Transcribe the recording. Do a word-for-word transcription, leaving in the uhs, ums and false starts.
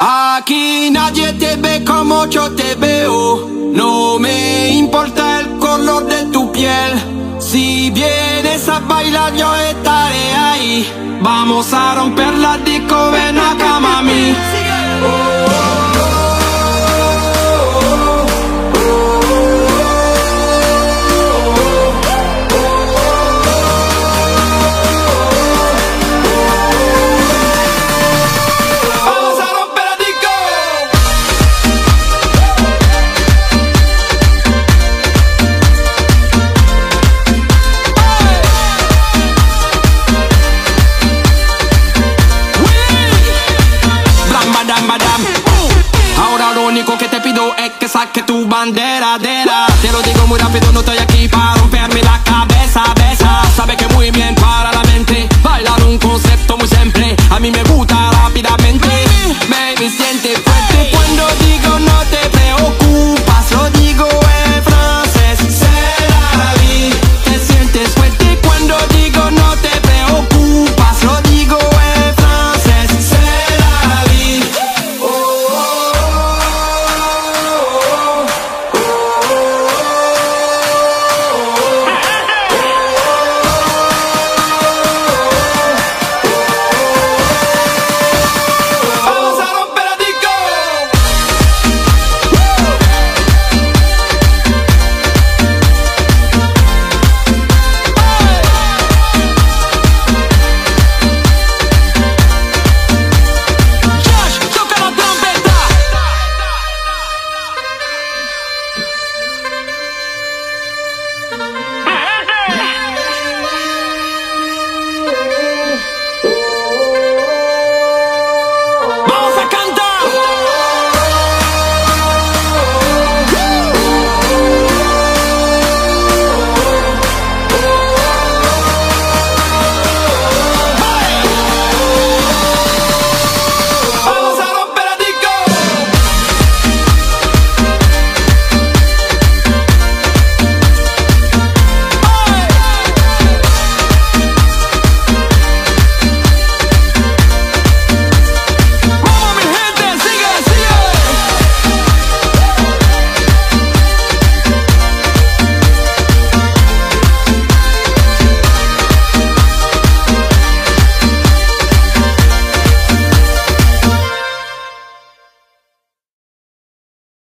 Aquí nadie te ve como yo te veo. No me importa el color de tu piel. Si vienes a bailar yo estaré ahí. Vamos a romper la disco, ven acá mami. Ahora lo único que te pido es que saque tu bandera, dera. Te lo digo muy rápido, no estoy aquí para romperme la